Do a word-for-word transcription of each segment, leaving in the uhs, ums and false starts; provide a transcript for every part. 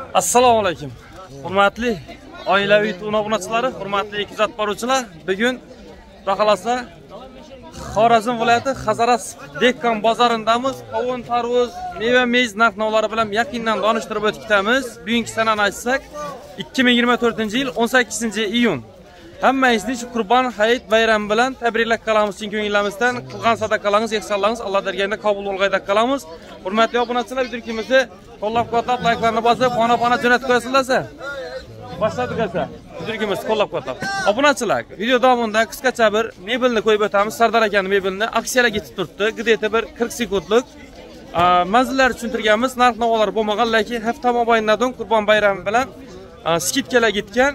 Assalomu alaykum. Hurmatli oilaviy obunachilar, hurmatli kuzatib boruvchilar, bugun Xudo Xorazm viloyati Hazaras Dekkan bozorindamiz. Qovun, tarvuz, meva-mez narx-navlari bilan yaqindan donishtirib o'tamiz. Bugungi sanani aytsak, ikki ming yigirma to'rtinchi yil o'n sakkizinchi iyun. Hammangizni shu Qurbon hayit bayrami bilan tabriklab qolamiz. Chunki ko'ngilingizdan qilgan sadaqalaringiz, ehsonlaringiz Alloh dargohida qabul bo'lg'ayda qolamiz. Hurmatli obunachilar, videomizni qo'llab-quvvatlab, like'larni bosib, xona-xona jo'natib qo'yasizlar. Boshladik esa. Videomizni qo'llab-quvvatlab. Obunachilar, video davomida qisqacha bir mebelni qo'yib o'tamiz. Sardor akaning mebelini aksiyaga ketib turibdi. Gideta bir qirq sekundlik manzillar tushuntirganmiz. Narx-navolar bo'lmagan, lekin hafta mobaynida Qurbon bayrami bilan skidkalar ketgan.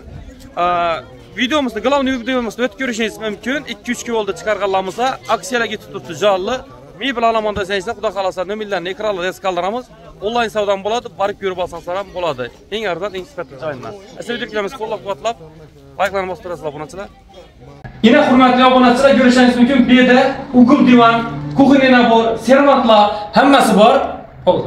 Videomizda, glavniy videomizda o'tib ko'rishingiz mumkin. ikki uch kun oldi chiqarganlarimizda aksiyalar ketib turibdi jonli. Mebel alaman desangizlar, Xudo xolasa nomerlarni ekranlarda yozib qoldiramiz. Onlayn savdodan bo'ladi, borib ko'rib olsangiz ham bo'ladi. Eng arzon, eng sifatli joydan. Videomizni qo'llab-quvvatlab, like'larni bosib turasizlar obunachilar. Yana hurmatli obunachilar, ko'rishingiz mumkin. Bu yerda ukul divan, kuxnya nabor, servatlar hammasi bor. Bo'ldi.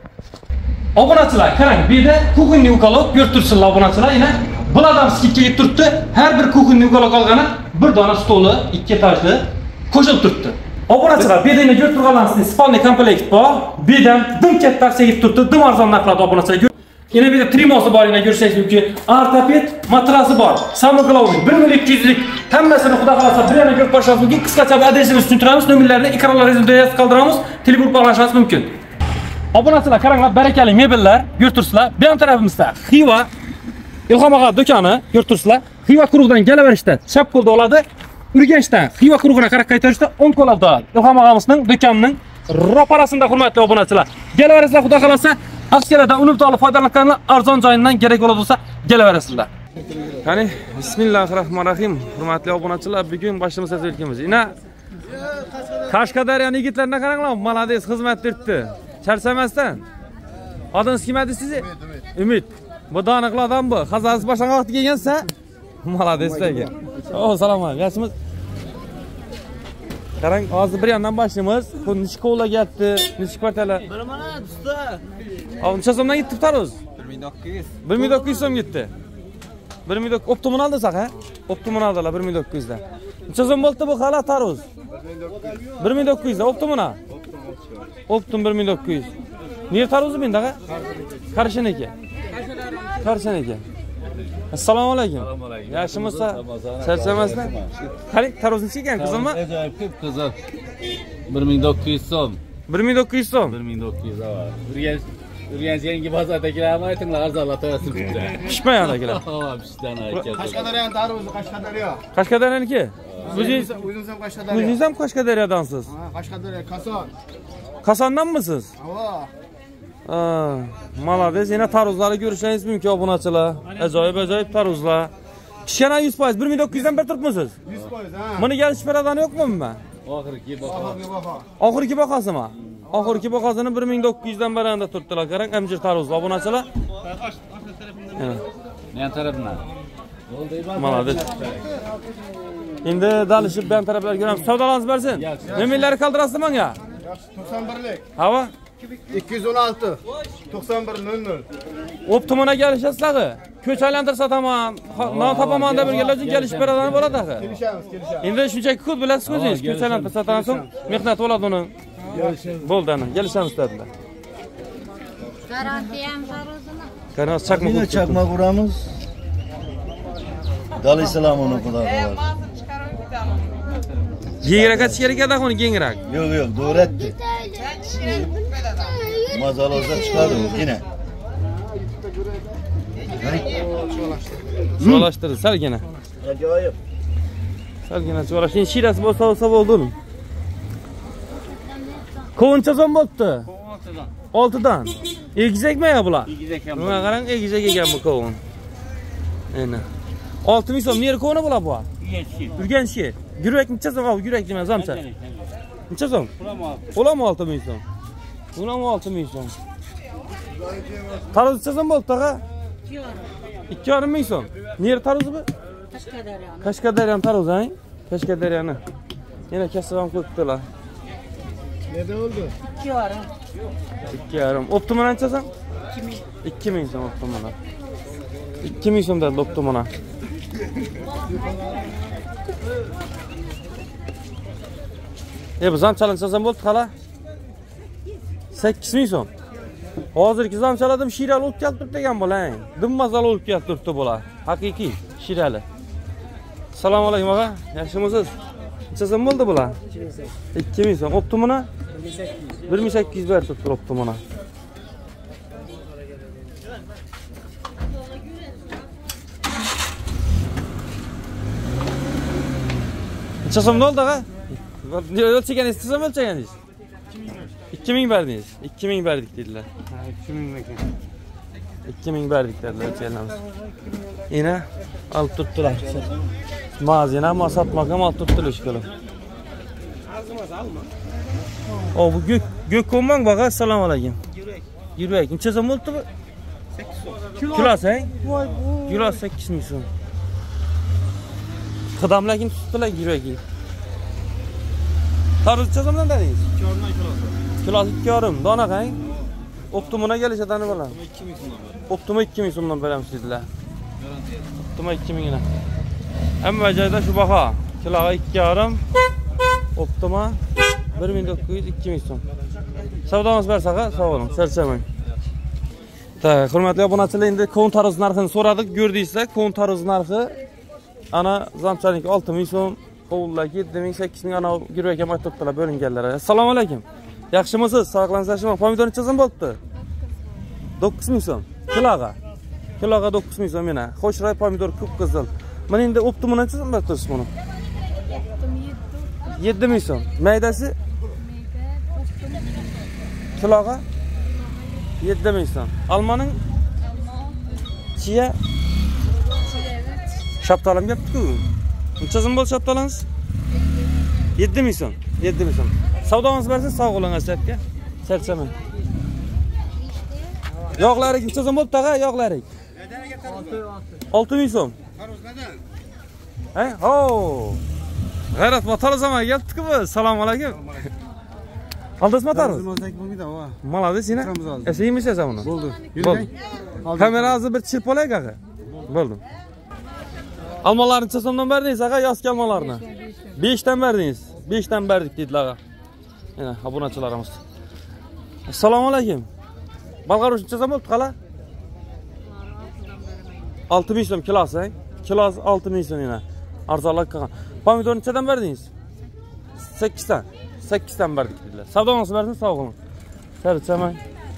Obunachilar, qarang, bu yerda kuxnya ukolog ko'rib turibsizlar obunachilar. Yana bu odam skidga yetib turibdi. Har bir kuxnya ukolog olgani bir dona stoli, ikki etajli qo'shilib turibdi. Obunachilar, bu yerda ko'rib turganlaringizni spalniy komplekt bor. Bu yerda dim katta yetib turibdi. Dim arzon narxlarda obunachilar. Yana bu yerda trimosi bor, yana ko'rishingiz mumkin. Ortoped matrasi bor. Samый главный bir million ikki yuz lik hammasini Xudo xolasa bir yana ko'rib borishingiz mumkin. Qisqacha adresimizni tushuntiramiz, nomerlarni ekranlaringizda yozib qoldiramiz. Telefon qo'llashingiz mumkin. Obunachilar, qaranglar, barakali mebellar ko'rib turibsizlar. Bu ham tarafimizda Xiva Ilhom og'a do'koni ko'rib turibsizlar. Xiva quruqdan kelaverishda chap qo'lda oladi. Urganchdan Xiva quruqini qarab qaytarishda o'n qo'lda Ilhom og'amizning do'konining ro'parasida hurmatli obunachilar. Kelaverasizlar, Xudo xolasa aksiyalardan unumli olib foydalanganlar arzon joyidan kerak bo'ladi bo'lsa kelaverasizlar. Qani, bismillahirrohmanirrohim. Hurmatli obunachilar, bugun boshimiz tazilkimiz. Ina Qashqadaryo yigitlarga qaranglar, malades xizmat berdi. Charchamasdan. Adingiz kim edi siz? Umid. Bu daniqli odam bu. Hazarsiz boshqa vaqt kelgansa, malades ekan. O, salom alaykum. Yaxshimiz? Qarang, hozir bir yandan boshlaymiz. Bu Nishkovla ketdi, Nish kvartala. Bir mana usta. Av, necha so'mdan ketdi tarvuz? bir ming dokuz yuz. bir ming dokuz yuz so'm ketdi. bir ming dokuz yuz optimum aldisak, ha? Optimum aldilar bir ming dokuz yuz dan. Necha so'm bo'ldi bu xala tarvuz? bir ming dokuz yuz dan optimumna. Optimum bir ming dokuz yuz. Niye taruzu bin dağa? Qarşıniki. Qarşıniki. Assalomu alaykum. Yaxshimisiz? Charchamasdan. Qani tarvuzni chekan qizilmi? Ajoyib ko'p qizil. bir ming dokuz yuz so'm. bir ming dokuz yuz so'm. bir ming dokuz yuz ava. Urganch Urganch yangi bozordagilarni aytinglar, arzonlatasiz bitta. Pishmagan akalar. Ha, pishdan aytgan. Qashqadaryo tarvuzi Qashqadaryo. Qashqadaryaniki? O'zingiz o'zingiz ham Qashqadaryo. O'zingiz ham Qashqadaryodansiz? Ha, Qashqadaryo, Koson. Kosondanmisiz? Ha. Ha, malades. Yana tarvuzlarni ko'rishingiz mumkin obunachilar. Ajoyib, ajoyib tarvuzlar. Pishgan yuz foiz bir ming dokuz yuz dan bir turibmisiz? yuz foiz, ha. Buni gelish paradan yo'qmi bunga? Oxirgi baho. Oxirgi bahosimi? Oxirgi bahosini bir ming dokuz yuz dan baranda turibdilar. Qarang, amjir tarvuzlar obunachilar. Men tarafdan. Malades. Endi dalishib ben taraflarga ko'ramiz. Savdolarni bersin. Nomerlari qoldirasiz menga? to'qson birlik. Hava? ikki yuz o'n olti. to'qson bir nol nol. Optimumga kelishasizlar. Ko'ch aylantirsa tamam, non topaman deb birgalar uchun kelish beradan bo'ladi axir. Kelishamiz, kelishamiz. Endi shunchaki ko'p bilasiz o'zingiz, ko'ch aylantirsa so'ng mehnat bo'ladi uni. Bo'ldi ana, kelishamiz dedilar. Garantiya ham zaruzini. Qani chaqma Yine çakmak uğramız. Dalı selam onu Xudo xolasa. Yengirak atish kerak edi uni yengirak. Yok yok, doğru etti. Mazal olsa çıkardı yine. Çoğalaştırdı, salgina. Acayip. Salgina çoğalash. Endi shirasi bo'lsa olsa bo'ldi uni. Qovuncha so'm bo'libdi? oltidan. oltidan. Egizakmi ya bular? Egizak ham. Buna qarang, egizak ekan bu qovun. Ana. olti ming so'm. Neri qovuni bular bu? Urganchki. Urganchki. Yurak necha so'm? Av, yurak demas, zamcha. Necha so'm? Ulam olti ming so'm. Ulam olti ming so'm. Tarvuz necha so'm bo'ldi tag'a? ikki yarim ming so'm. Neri taruzi bu? Qashqadaryo. Qashqadaryo taruzi, ha? Qashqadaryoni. Yana kasab ham qo'yibdilar. Neda oldu? ikki yarim. ikki yarim. Optimum necha so'm? ikki ming so'm bo'pti mana. ikki ming so'mdan bo'pti mana. E bu zamchalansa bo'ldi qala. sakkiz ming so'm. Hozirgi zamchaladim shirali olib kelib turibdi degan bo'lang. Dimmazal olib kelib turibdi bo'lar. Haqiqiy shirali. Assalomu alaykum aka. Yaxshimisiz? Necha so'm bo'ldi bular? ikki ming so'm. Bo'pti mana? bir ming sakkiz yuz berib turibdi mana. Necha so'm bo'ldi aka? O'lchaganingiz necha so'm o'lchaganingiz? ikki ming berdingiz. ikki ming berdik dedilar. Ha, ikki ming ekan. ikki ming berdik dedilar o'lchaganimiz. Yana olib turibdilar. Mazina ma satmak ham olib turibdilar shikolo. O bu gök gök ko'mang baqa. Assalomu alaykum. Yurak. Yurak. Necha so'm bo'ldi bu? sakkiz so'm. Kilosi, ha? Voy bu. Kilo sakkiz ming so'm. Qadamlakin tutdilar yuragi. Tarvuz necha so'mdan dedingiz? ikki yarim dan kilosi. Kilosi ikki yarim. Dona qang. Optimuna kelishadani bilan. ikki ming so'mdan beramiz. Optima ikki ming so'mdan beramiz dedilar. Garantiya. Optima ikki ming dan. Hamma joyda shu baho. Kiloga ikki yarim. Optima bir ming to'qqiz yuz ikki ming so'm. Savdomiz bersaqa, sog' bo'ling, charchamang. Ta, hurmatli obunachilar, endi kon tarvuz narxini so'radik, ko'rdingizlar, kon tarvuz narxi ana zamchalinki olti ming so'm, qovullar yetti ming, sakkiz ming ana yurib ham aytibdilar bo'linganlar. Assalomu alaykum. Yaxshimisiz? Sog'lansangiz, pomidor necha so'm bo'libdi? to'qqiz ming so'm. Kiloga. Kiloga to'qqiz ming so'm mana. Xo'shroy pomidor ko'p qizil. Mana endi optimum necha so'm beribsiz buni? yetti ming so'm. Maydasi? Kiloga yetti ming so'm. Almaning chiya shaptalam gapdi-ku. Necha so'm bo'ldi shaptalangiz? yetti ming so'm. yetti ming so'm. Savdomiz bersin, sog' bo'ling asabga. Charchamang. Yo'qlari necha so'm bo'ldi tag'a, yo'qlari? olti ming so'm. Ha? Ho! G'ayrat motor zaman kelibdi-ku bu. Assalomu alaykum. Aldasma tarız. Malades yine. Eseyim ise sen bunu. Buldu. Buldu. Kamera ağzı bir çırp olay kaka. Buldum. Almalarını necha so'mdan berdingiz aga, yozgi almalarni? beshdan berdingiz. beshdan berdik dedilar aga. Yana obunachilarimiz. Assalomu alaykum. Bolg'arush necha so'm bo'ldi qala? olti ming so'm kilosi, ha? Kilosi olti ming so'm yana. Arzonroq qilgan. Pomidor nechadan berdingiz? sakkizdan. sakkizdan berdik dedilar. Savdomiz bersin, sog' bo'ling. Charchamang.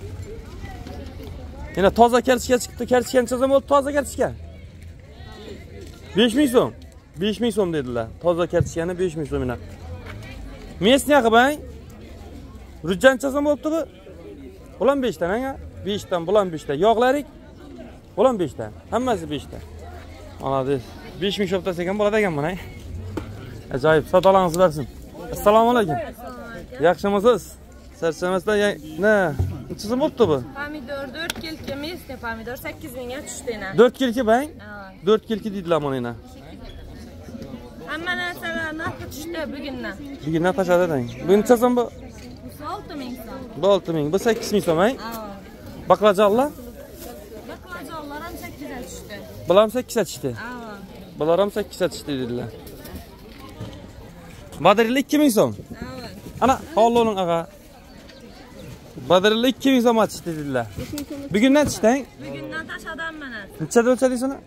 Yana toza kartoshka chiqibdi. Kartoshka necha so'm bo'ldi toza kartoshka? besh ming so'm. besh ming so'm dedilar. Toza kartoshkani besh ming so'm yana. Mesniya qilbang. Rujjan necha so'm bo'libdi bu? Bulan beshdan, ha? beshdan, bulan beshdan. Yog'larik? Bulan beshdan. Hammasi beshdan. Malades. besh ming so'm ekan bo'ladi ekan mana. Ajoyib, savdolarningiz bersin. Assalomu alaykum. Yaxshimisiz? Charchamasdan ne? Necha so'm bo'libdi bu? Pomidor to'rt kilga, mesne pomidor sakkiz mingga tushdi yana. to'rt kilga bang? to'rt kilga deydilar mana yana. Hamma narsalar narxi tushdi bugundan. Bugundan tashadi deng. Bu necha so'm bu? olti ming so'm. Bu olti ming, bu sakkiz ming so'm, ha? Baklajonlar? Baklajonlar ham sakkizga tushdi. Bular ham sakkizga tushdi. Ha. Bular ham sakkizga tushdi dedilar. Badirli ikki ming so'm. Ana, holli o'ling aga. Badirli ikki ming so'm tushdi dedilar. Bugundan tushding? Bugundan tashadan mana. Nechada o'lchadingiz uni?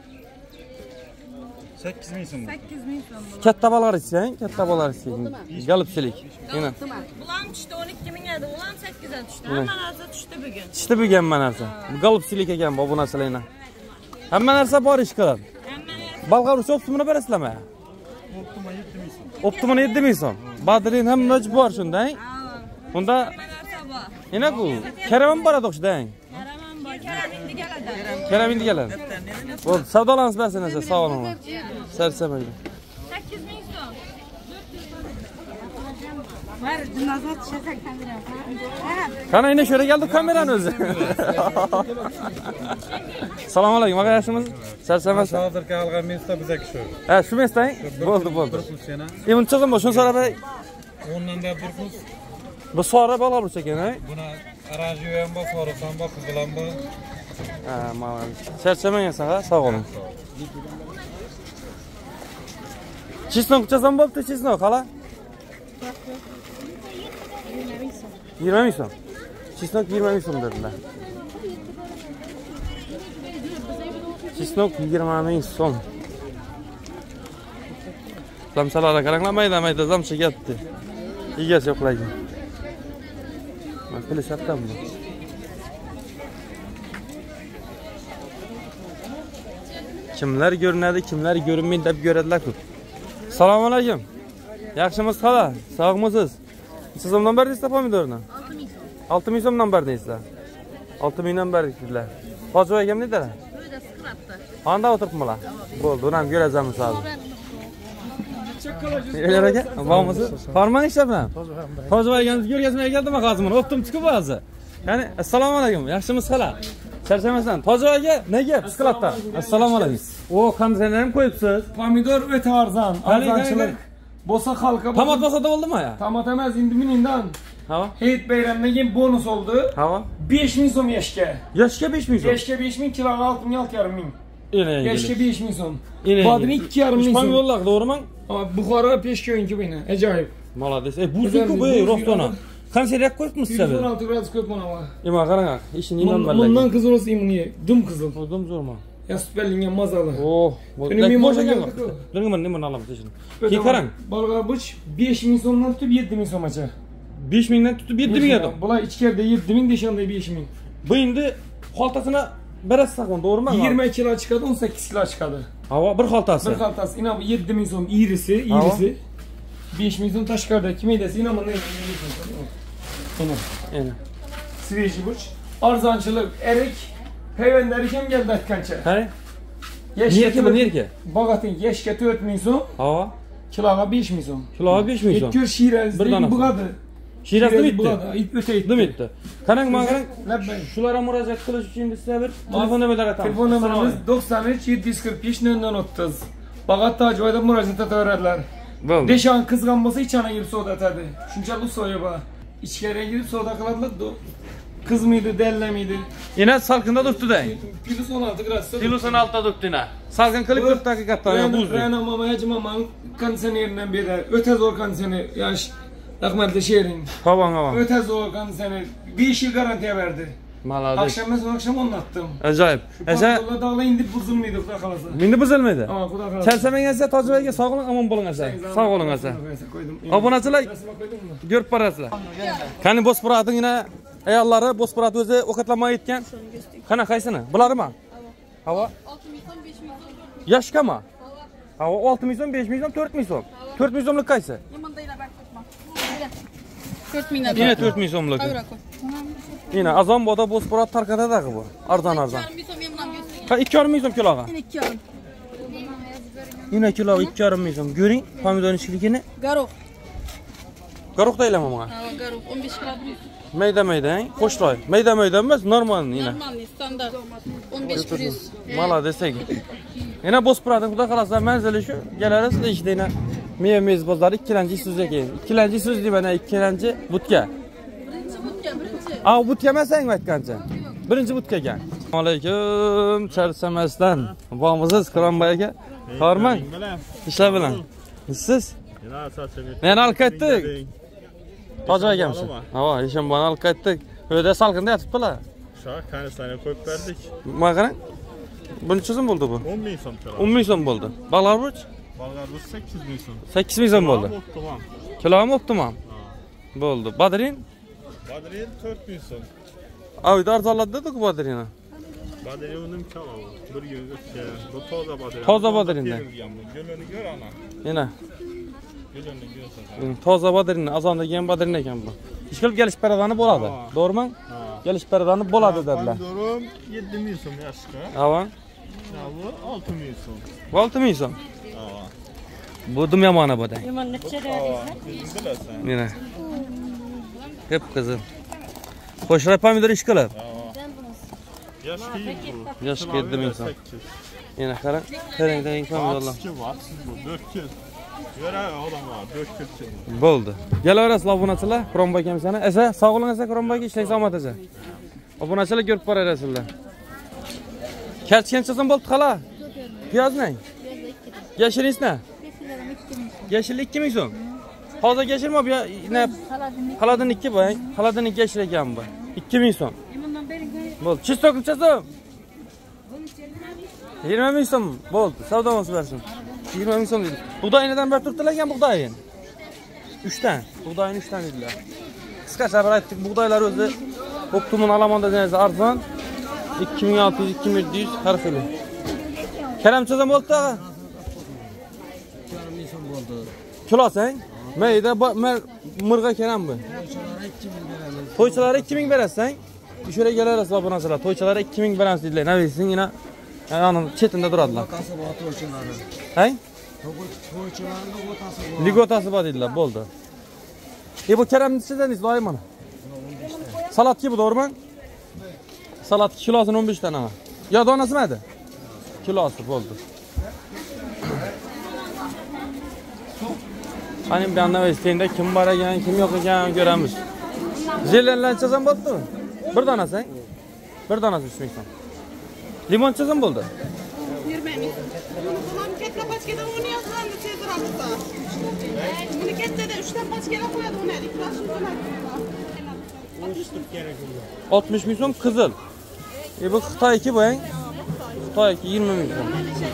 sakkiz ming so'm. sakkiz ming so'm bo'ldi. Katta balar ichsang, katta balar ichsang. Galipchilik. Yana. Bular tushdi o'n ikki ming edi, ular ham sakkizga tushdi. Hamma narsa tushdi bugun. Tushdi bugun hamma narsa. Bu galipchilik ekan bu obunachilarga. Hamma narsa bor ish qiladi. Hamma narsa. Bolg'arush optimini berasizlarmi? Optima yetti ming so'm. Optimini yetti ming so'm. Badrin hamma bor shunday. Unda Hamma narsa bor. yana ku karavan boradi o'xshadang. Karavan bor, karavan endi keladi. Karavan endi keladi. Bo'ldi, savdolarimiz bersin, sog' bo'ling. Charchamaydi. sakkiz ming so'm. Var, nazar tushasa kamera. Qani endi shura keldi kamerani o'zi. Assalomu alaykum, aka yaxshimisiz? Charchamasdan. Hozirgi olgan mesda bizaki shu. Ha, shu mesdang? Bo'ldi, bo'ldi. Yana E, buncha so'm bor, shuni so'rab ay. o'ndan da bir pul. Bu sora bolg'arush ekan, ha? Buni Aranjı ham bor, sariq ham bor, qizil ham bor. Ha, mana. Charchamaysan, ha? Sog' bo'ling. Chesnok qachon bo'pti, chesnok, hala? yigirma ming so'm. Chesnok yigirma ming so'm dedilar. Chesnok yigirma ming so'm. Zamchalarga qaranglar, mayda-mayda zamcha ketdi. Egasi yo'qlaydi. Mana kelishyaptimi? Kimlar ko'rinadi, kimlar ko'rinmaydi deb ko'radilar ko'p. Assalomu alaykum. Yaxshimisiz, xola? Sog'misiz? Siz so'mdan berdingizlar pomidorni? olti ming so'mdan berdingizlar. olti ming dan berdingizlar. Hoji akam dedilar? Uyda siqrabdi. Qanda o'tiribmilar? Bo'ldi, uni ham ko'razamiz hozir. Elar aka, bormisiz? Farmon ishlab bilan. Hoji akamizni ko'rgazmay keldimmi hozir? O'tdim chiqib hozir. Ya'ni assalomu alaykum. Yaxshimisiz, xola? Charchamasdan. Toji aka, nega bisklatda? Assalomu alaykum. O, qanday ham qo'yibsiz? Pomidor o'ta arzon, arzonchilik. Bo'lsa xalqqa Tomat bosada bo'ldimi ya? Tomat emas, endi miningdan. Ha? Hayit bayramdan keyin bonus oldi. Ha? besh ming so'm yashga. Yashga besh ming so'm. Yashga besh ming, kiloga olti ming, olti yarim ming. Ene. Yashga besh ming so'm. Bodring ikki yarim ming so'm. Pomidorlar, to'g'rimi? Buxoro peshko'yinki buni. Ajoyib. Молодец. E, buzuku bu, rostona. Qancha raq qo'yibsiz siz? yuz o'n olti gradus ko'p mana bu. Ema qarang, ishini inom bilan. Bundan qizil bo'lsa imuni, dum qizil. Dum zo'rmi? Ya superlingan mazali. Oh, Uning mo'jaga Nima nima olamiz shuni. Keyin qarang. Bolg'arbuch besh ming so'mdan tutib yetti ming so'mgacha. besh ming dan tutib yetti ming edi. Bular ichkarida yetti ming, deshanda besh ming. Bu endi xaltasini berasiz taqon, to'g'rimi? yigirma kilo chiqadi, o'n sakkiz kilo chiqadi. Havo bir xaltasi. Bir xaltasi. Ina bu yetti ming so'm irisi, irisi. besh ming so'm tashqarida. Kim edasi? Ina mana Ina. Ina. Sveji buch. Arzonchilik, erik, hayvonlar ham keldi aytgancha. Hay. Niyaki bu niyaki? Bogating yashga to'rt ming so'm. Havo. Kiloga besh ming so'm. Kiloga besh ming so'm. Ikkir shiraz, bug'adi. Shirazda bitti. O'ta aytdi. Nima aytdi? Qarang, men qarang. Labbay. Shularga murojaat qilish uchun bizga bir telefon nomerlari aytamiz. Telefon nomerimiz to'qson uch yetti yuz qirq besh nol nol o'ttiz. Bag'atda joyda murojaat etaveradilar. Bo'ldi. Deshan qizg'an bo'lsa ichana girib savdo etadi. Shunchalik so'ya bor. Ichkariga girib savdo qiladilar. Qizmaydi, dallamaydi. Ina salqinda turibdi-da. Plus o'n olti gradus. Plus o'n olti turibdi ina. Salqin qilib qirq daqiqada buzdi. Rana mama hajmamang konditsioneridan berdi. O'ta zo'r konditsioner. Yosh rahmatli she'ring. Qovon, qovon. O'ta zo'r konditsioner. besh yil garantiya berdi. Malades. Akşamdan akşam o'rnatdim. Ajoyib. Esa Alloh taolo endi buzilmaydi, xudo xolasa. Endi buzilmaydi. Ha, xudo xolasa. Charchamang esa Tojiboyga sog'lik, omon bo'ling asa. Sog' bo'ling asa. Obunachilar ko'rib borasizlar. Qani Bospuratingina ayollari Bospurati o'zi ovqatlanmay yetgan. Qana qaysini? Bularmi? Havo. olti ming so'm, besh ming so'm. Yashkami? Havo olti ming so'm, besh ming so'm, to'rt ming so'm. to'rt ming so'mlik qaysi? Yomondaylar bak tutma. to'rt ming dan. Yine to'rt ming so'mlik. Yine azon boda Bospurat tarqatadi bu. Arzon arzon. ikki yarim ming so'm yemdan bersin. Ha ikki yarim ming so'm kiloga. ikki yarim. Yine kilo ikki yarim ming so'm. Ko'ring, pomidorning ichkiligini. Garoq. Garoq deylaman menga. Ha, garoq o'n besh kilo. Mayda-mayda, qo'shloy. Mayda-mayda emas, normal yine. Normal, standart. o'n besh yuz. Malades aka. Yana Bospuratning xudo xolasa manzili shu. Kelasiz ishda yana Meyamiz bozori ikkinchi so'z ekan. Ikkinchi so'z deb ana ikkinchi butka. Birinchi butka, birinchi. A, butka emasang aytgancha. Birinchi butka ekan. Assalomu alaykum, charchamasdan. Bormisiz, Qironboy aka? Xorman. Ishlar bilan. Siz? Men olib qaytdik. Toji akamsiz. Ha, ishim bilan olib qaytdik. Uyda salqinda yotibdilar. Shu kanistani qo'yib berdik. Mana qarang. Buncha so'm bo'ldi bu? o'n ming so'm. o'n ming so'm bo'ldi. Bag'larbuch? Bag'larbuch sakkiz ming so'm. sakkiz ming so'm bo'ldi. Kilomi optimum. Bo'ldi. Badrin? Badrin to'rt ming so'm. Oyda arzonladi-ku Badrinni. Badrinning kalovi bir kun o'tgan. Bu toza badrin. Toza badrinda. Gulini ko'r ana. Yana. Gulini ko'rsa. Toza badrinni, azonda kelgan badrin ekan bu. Ish qilib kelish paradani bo'ladi. To'g'rimi? Kelish paradani bo'ladi dedilar. Pomidorim yetti ming so'm yashqa. Havo. Bu olti ming so'm. olti ming so'm. Havo. Bu dum yomoni bu da. Yomon necha deyapsiz? Bilasan. Mana. Qip qizil. Qo'shray pomidor ish qilib. Yashqa bu. Yashqa yetti ming so'm. Yana qarang, qarang-qarang pomidorlar. Siz bu dört kez. Yöre adam var. dört kırk yıl. Bo'ldi. Kelaverasiz obunachilar, Quronboy kamsani. Esa, sog' bo'ling esa Quronboyga, ishlaysiz omad esa. Obunachilar ko'rib borasizlar. Kartchkanchasam bo'ldi xala. Piyozni. Yashiringizni? Yashil ikki ming so'm. Hozir yashirma bu xaladin ikki bo'y. Xaladin ikki yashil ekan bu. ikki ming so'm. Bo'ldi. Chisto qilchasam. yigirma ming so'm. Bo'ldi. Savdomiz bersin. yigirma ming so'm dedi. Bug'doynidan bir turtilagan bug'doyin. uch dan. Bug'doyni uch dan dedilar. Qisqacha bir aytdik, bug'doylar o'zi Optimum Alamonda deganlar arzon. ikki ming olti yuz, ikki ming yetti yuz har xil. Karamchazam bo'ldi tag'a. Kilosang? Mayda mirg'a keram bu. To'ychilar ikki ming berasang, ishora kelarasiz obunachilar. To'ychilar ikki ming beramiz dedilar. Nima deysiz, yana yani chetinde duradilar. Hay? To'ychilarning o'tasi bor. Ligotasi bor dedilar, bo'ldi. E bu karamchidan izloy mana. Salatki bu doğru mu? Salat kilosini o'n besh dan ama. Ya donasi maydi? Kilosi bo'ldi. Hani bir anda isteyinde kim var ekan, kim yok ekan ko'ramiz. Zelenlanchasam bo'ldimi? Bir donasi? Bir donasi uch ming so'm. Limonchasam bo'ldi. yigirma ming. Ulan katta paskada o'n yozgandi tezroqda. Buni kattada uch ta paskada qo'yadi uni. oltmish ming so'm qizil. E bu Xitoyniki bu, hein? Xitoyniki yigirma ming so'm.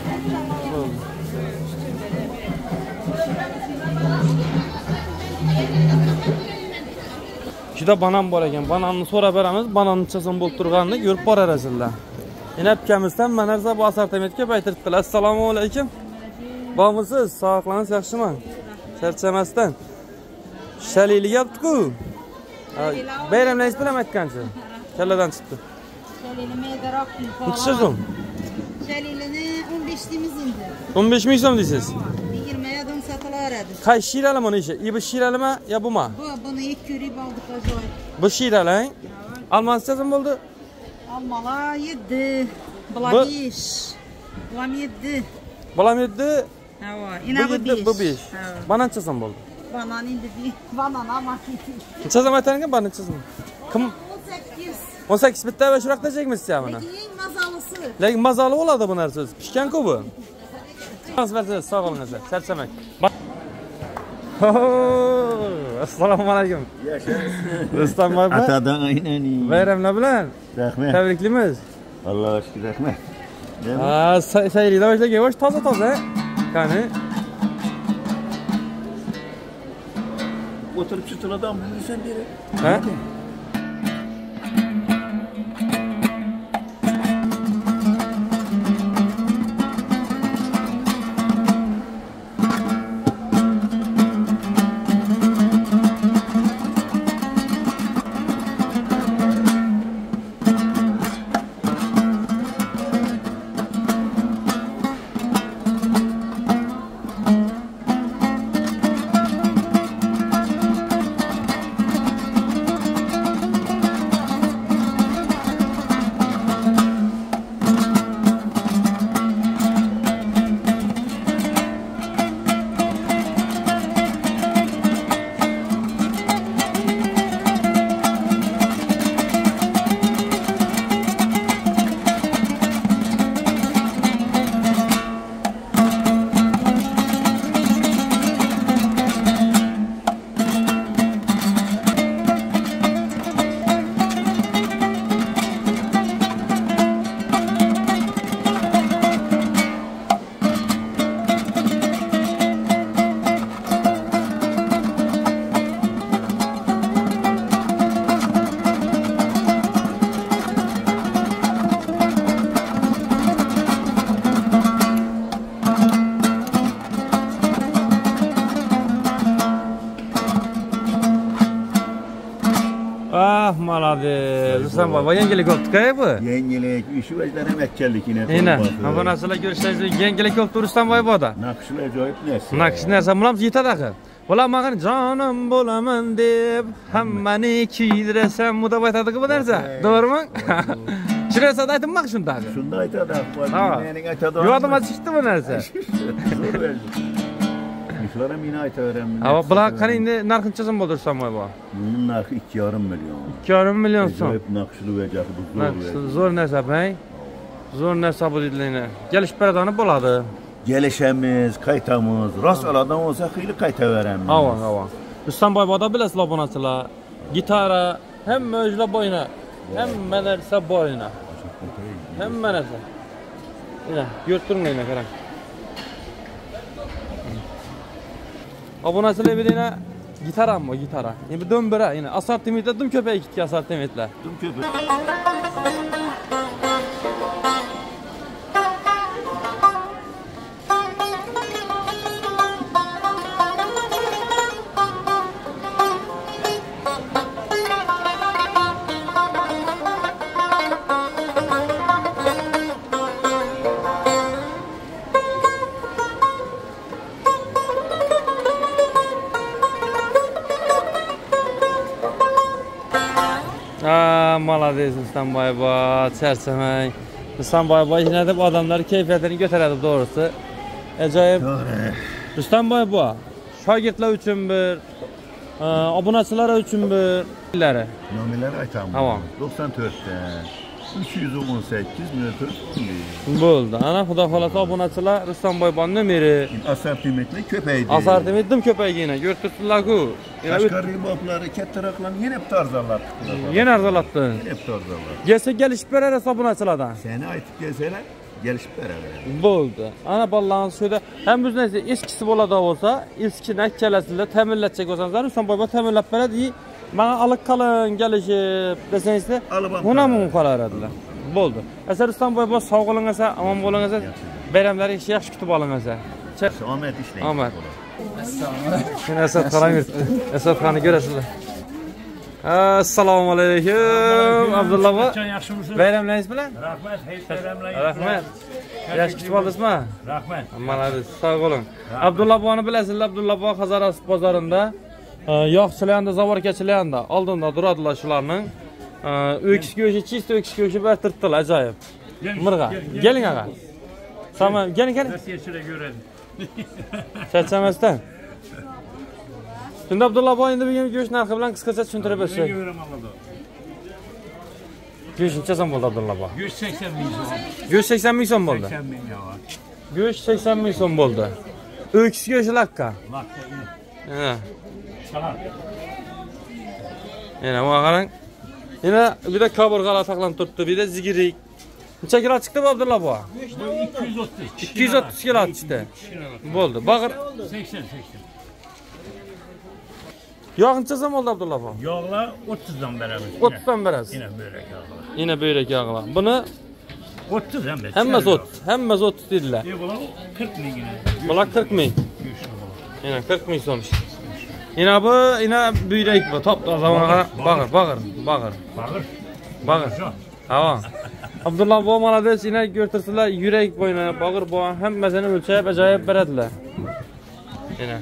Juda banan bor ekan. Bananni so'rab beramiz. Bananni chasam bo'lib turganini ko'rib borarasizlar. Yana ukamizdan manarza bu assortimentga baytiribdilar. Assalomu alaykum. Bormisiz? Sog'liqingiz yaxshimi? Charchamasdan. Shaliylik yapti-ku. Bayramlaringiz bilan aytgancha. Kalladan chiqdi. Shalini maydaroq qilib. Necha so'm? Shalini o'n besh deymiz endi. o'n besh ming so'm deysiz. yigirma yadan sotilaveradi. Qaysi shirali mana ishi? Bu shiralimi yo bumi? Bu buni ikki ko'rib oldik ajoyib. Bu shirali, hein? Almanchasi bo'ldi? Almalar yetti. Bular besh. Bular yetti. Bular yetti. Ha, ina bu besh. Bu besh. Bananchasam bo'ldi. Banan endi bir banan ama ketin. Nechasam aytanga bananchasam? Kim? o'n sakkiz. o'n sakkiz bitta va shuraqda chekmisiz buni. Eng mazalisi. Lekin mazali bo'ladi bu narsa. Pishgan-ku bu. Siz sog' bo'linglar, charchamang. Assalomu alaykum. Yashaysiz. Rustam boy. Atadan aynan. Bayramlar bilan. Rahmat. Tabriklaymiz. Allohga shukr, rahmat. Ha, sayilida boshlagan yosh toza-toza. Qani? Oturup çıtıladan bunu sen biri. Ha? Ah, malades. Rustam baba yangilik oldu bu. Yengelik, işi vecden emekçilik yine. Yine. Ama nasıl görüşeceğiz? Yangilik oldu Rustam baba bu da. Nakışlı acayip nesi? Nakış neresi? Bulamız yetadi axir. Bular mağın canım bulaman deb hammani kiydirsam bu da aytadi bu narsa. Doğru mu? Şu narsa da aytmoq shunda. Shunda aytadi. Ha. Mening aytadi. Yo'qma chiqdi bu narsa. Bulaşıklar hem yine aytaveren. Ama bular qani endi narxincha so'm bo'ldirsan bu? Bunun narxı iki yarım milyon. ikki yarim million so'm. Acayip nakşılı ve cahı bu zor. Zo'r narsa bey. Zo'r narsa bu deydilar. Gelish beradani bo'ladi. Gelişemiz, kaytamız, rast aladan olsa xeyli kaytaveren. Hava, hava. Rustamboy boda bilasizlar obunachilar. Gitara, hamma o'zlar bo'yina. Hamma narsa bo'yina. Hamma narsa. Mana, ko'rib turinglar, qarang. Obunachilar bedena gitarami, gitara. Endi do'mbira, yana assortimentda dum ko'payib ketgan assortimentlar. Dum köpek. Aa, malades Rustamboy boy, charchamang. Rustamboy boy yana deb odamlar kayfiyatini ko'taradi to'g'risi. Ajoyib. Rustamboy boy, shogirdlar uchun bir, obunachilar uchun bir Nomeler aytam. Tamam. doksan dört'ten üç yüz on sekiz metre bo'ldi. Ana xudo xolasa obunachilar Rustamboy boy nomeri. Assortimentli köpeydi. Assortimentim ko'paygina, ko'rtirdilar-ku. Qashqar riboblari kattaroqlarni yana hep tarzanlar. Yana arzalatdi. Yana hep tarzanlar. Kelsa kelishib beradi obunachilardan. Seni aytib kelsalar, gelişib beraber. Bo'ldi. Ana bolalarning suyda ham biznesi eskisi bo'ladi bo'lsa, eskini akkalasizlar ta'minlatsak bo'lsangiz, Rustamboy boy ta'minlab beradi. Mana alik qalin kelishib desangizlar, buna mum qolaradilar. Bo'ldi. Asar Rustamboy boy sog' bo'lingizlar, omon bo'lingizlar, bayramlaringizni yaxshi kutib olingizlar. Omad ishlang. Omad. Assalomu Asad qalang yuribdi. Asad xonni ko'rasizlar. Assalomu alaykum. Abdulla boy. Yaxshimisiz? Bayramlaringiz bilan? Rahmat, hayit bayramlaringiz. Rahmat. Yaxshi kutib oldingizmi? Rahmat. Malades, sog' bo'ling. Abdulla boyni bilasizlar, Abdulla boy Hazaras bozorida, yo'qchilarida, zavorkachilarida oldinda turadilar shularning. O'kis go'shi, chista o'kis go'shi bartirdilar, ajoyib. Mirg'a. Keling aqa. Sama, keling, keling. Nasiyachida ko'radi. Charchamasdan. Shunda Abdulla boy endi bugun go'sht narxi bilan qisqacha tushuntirib bersak. Go'sht necha so'm bo'ldi Abdulla boy? Go'sht sakson ming so'm. Go'sht sakson ming so'm bo'ldi. sakson ming yo'q. Go'sht sakson ming so'm bo'ldi. O'kis go'shti lakka. Lakka. Ha. Salam. Yana bu qarang. Yana bir de kaburgalar saqlanib turibdi, bir de zigirik. Necha kilo chiqdi bu Abdulla boy? ikki yuz o'ttiz. ikki yuz o'ttiz kilo chiqdi. Bo'ldi. Bag'ir sakson sakson. Yog' necha so'm bo'ldi Abdulla boy? Yog'lar o'ttizdan beramiz. o'ttizdan berasiz. Yine börek yog'lar. Yine börek yog'lar. Buni o'ttiz ham berasiz. hammasi o'ttiz, hammasi o'ttiz dedilar. E bular qirq ming yine. Bular qirq ming. Yine qirq ming so'm. Yine bu, yine börek bu. Top toza bag'ir, bag'ir, bag'ir, bag'ir. Bag'ir. Bag'ir. Ha. Abdulla boy malades, yine ko'rtirsalar, yurak bo'yini, bag'ir boy hammasini o'lchab ajoyib beradilar. Yine.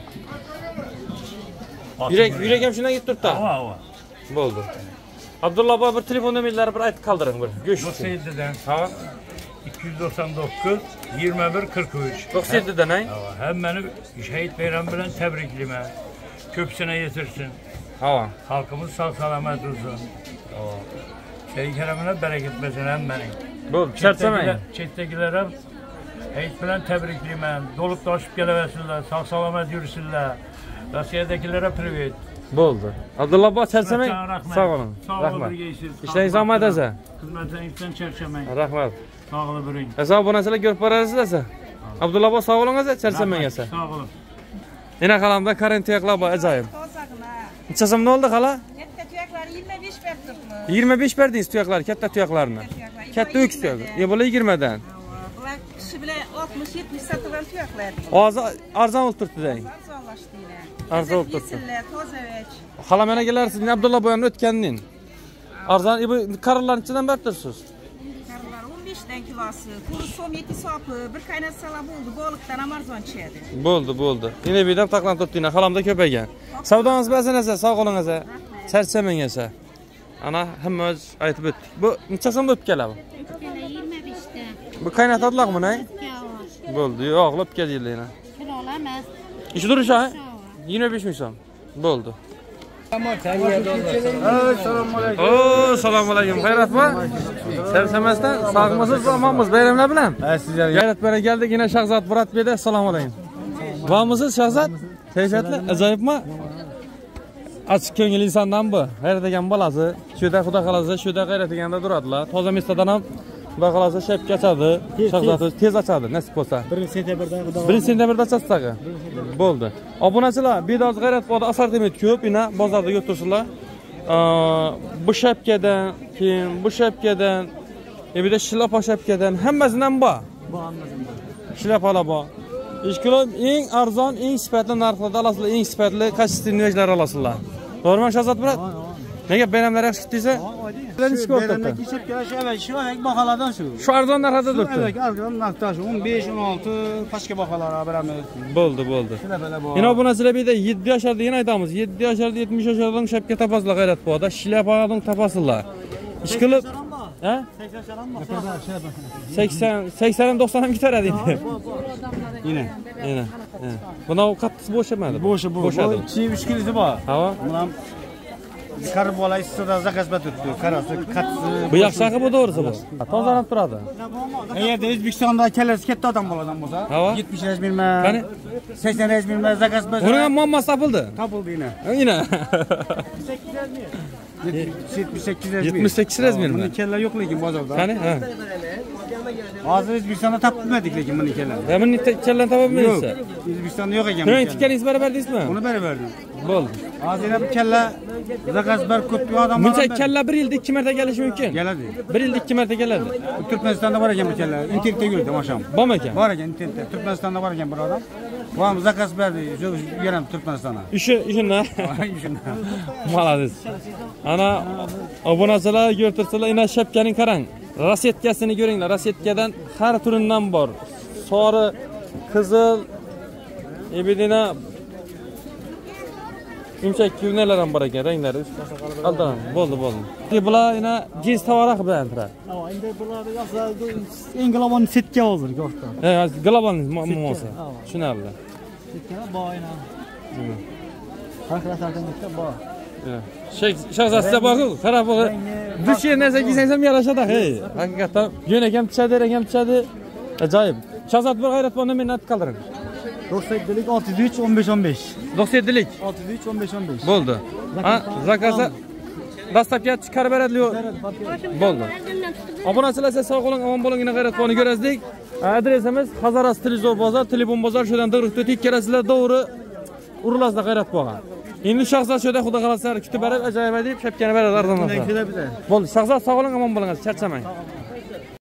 Yurak, yurak ham shundan ketib turibdi. Ha, ha. Bo'ldi. Abdulla boy bir telefon nomerlari bir aytib qoldiring bir. Go'sht. doksan yedidan. Ha. ikki yuz doksan dokuz yigirma bir qirq uch. doksan yedidan ay. Ha, hammani shahid bayram bilan tabriklayman. Ko'psine yetirsin. Ha. Halkımız sağ salamet olsun. Ha. Şehit keremine bereket versin hemmenin. Bo'ldi, charchamayın. Chetdagilar ham hayit bilan tabriklayman. Dolup toshib kelaversinlar, sağ salamet yursinlar. Rossiyadagilere privet. Bo'ldi. Abdulla boy charchamang. Rahmat. Sog' bo'ling. Sağ olun Rahmat. birgeysiz. İşleriniz omadli bo'lsin. Xizmatingizdan charchamang. Rahmat. Sağ olun biring. Esa obunachilar ko'rib borasizlar. Abdulla boy sog' bo'ling, charchamang esa. Sağ olun. Yana qalamda karin tuyoqlar bor, ajoyib. Tozagina. Necha so'm oldi xala? Katta tuyoqlar yigirma besh berdik. yigirma besh berdingiz tuyoqlar, katta tuyoqlarni. Katta o'ks tuyoqi. E bular yigirmadan. Bular kishi bilan oltmish yetmish sotilgan tuyoqlar. Hozir arzon bo'lib turibdi deng. Arzonlashdi yine. Arzon bo'lib turibdi. Tozavech. Xala mana kelar siz Abdulla boyni o'tgandan. Arzon, bu qarorlarni ichidan bertirsiz. Karlar o'n beshdan kilosi, pul so'm yetti sopi, bir qaynat sala bo'ldi, boliqdan ham arzon tushadi. Bo'ldi, bo'ldi. Yine birdan taqlanib turibdi, xalamda ko'paygan. Savdongiz bo'lsin esa, sog' bo'ling esa. Charchamang esa. Ana hamma o'z aytib o'tdik. Bu necha so'm bo'lib keladi? yigirma beshta. Bu qaynatadilar buni? Bo'ldi, yo'qlab kelinglar. Kilo emas. İşi duruş ha? yirmi beş ming so'm. Bo'ldi. Assalomu alaykum. Oo, assalomu alaykum. Xayratmi? Sevsamasdan sog'misiz, omonmiz? Bayramlar bilan. Ha, sizlarga. Gayrat bilan keldik. Yine Shahzod Muratbekda. Assalomu alaykum. Bormisiz Shahzod? Kayfiyatli, ajoyibmi? Açık ko'ngil insondan bu. G'ayrat degan bolasi, shu yerda xudo xolasa, shu yerda g'ayrat deganda turadilar. Toza mestadan ham xudo xolasa shapka ochadi. Shahzod tez ochadi, nasib bo'lsa. birinchi sentyabrda xudo. birinchi sentyabrda ochasizlar. Bo'ldi. Obunachilar, Bedoz G'ayrat bog'da assortiment ko'p, ina bozorda yo'qtursinlar. Bu shapkadan, keyin bu shapkadan, e bir de shilapa shapkadan hammasidan bor. Bu hammasidan bor. Shilapalar bor. Ishkilom eng arzon, eng sifatli narxlarda olasizlar, eng sifatli kачественныйlar olasizlar. To'g'rimi Shahzod Murat? Nega bayramlar yaxshi ketdiysa? Bayramdan kechib kelish avval shu baholardan shu. Shu arzon narxda turibdi. Avval arzon narxda o'n besh o'n olti pashka baholar beramiz. Bo'ldi, bo'ldi. Yana obunachilar beda yetti yosharda yana aytamiz. yetti yosharda yetmish yoshardan shapka topasizlar G'ayrat bog'da. Shilapadan topasizlar. Ish qilib, ha? sakson sakson doksan ham ketaradi endi. Yine. Yine. Buna qattiq bo'shamadi. Bo'shi bu. Bo'shadi. Chi uch kilosi bor. Ha. Buni ham chiqarib olaysiz, da zakaz turibdi. Qarasi, qattiq. Bu yaxshi bu to'g'risi bu. Tozalanib turadi. Agarda O'zbekistonda kelasiz katta odam bo'lgan bo'lsa, yetmish razmerma, qani sakson razmerma zakaz bo'lsa, uni ham muammosi topildi. Topildi yine. Yine. yetmish sakkiz razmer. yetmish sakkiz razmermi? Buni kella yo'q lekin bozorda. Qani? Ha. Hozir O'zbekistonda topilmadik lekin buni kella. Ha, buni kellan topolmaysiz. Yo'q. O'zbekistonda yo'q ekan. Nima tikkaningiz barabar deysizmi? Uni berib berdim. Bo'ldi. Hozir ham kella zakaz ber ko'p odam bor. Buncha kalla bir yilda ikki marta kelishi mumkin. Keladi. Bir yilda ikki marta keladi. Turkmanistonda bor ekan bu kella. Internetda yurdi masham. Bormi ekan? Bor ekan internetda. Turkmanistonda bor ekan bir odam. Bu ham zakaz berdi. Shu yeram Turkmanistonga. Ishi, ishini. Ishini. Malades. Ana obunachilar ko'rtirsalar, ina shapkaning qarang. Rasetkasini ko'ringlar. Rasetkadan har turidan bor. Sori, qizil, ebidina yumshoq kiyimlar ham bor ekan, ranglari. Aldan, bo'ldi, bo'ldi. Bular ina jins tovaraq bilan turadi. Ha, endi bular yo'qsa eng global setka hozir go'shta. Ha, global muammosi. Tushunarli. Setka bor ina. Xalqlardan bitta bor. Shahzodda bor-ku, qarab bo'g'i. Dushi narsa kiysang ham yarashadi, hey. Haqiqatan yo'nak ham tushadi, rang ham tushadi. Ajoyib. Shahzod bir G'ayrat bog'ni men aytib qoldiring. to'qson yettilik olti yuz uch o'n besh o'n besh. to'qson yettilik olti yuz uch o'n besh o'n besh. Bo'ldi. Ha, zakazda dastlabki chiqarib beradi. Bo'ldi. Obunachilar sog' bo'ling, omon bo'lingina G'ayrat bog'ni ko'rasizlik. Adresimiz Hazaras Tilizor bozor, telefon bozor, shodan dirqda tik kelasizlar, to'g'ri urilasizlar G'ayrat bog'a. Endi Shahzod shoda xudo xolasa kutib berib, ajoyib deb shapkani beradi arzon. Bo'ldi. Shahzod sog' bo'ling, omon bo'ling, charchamang.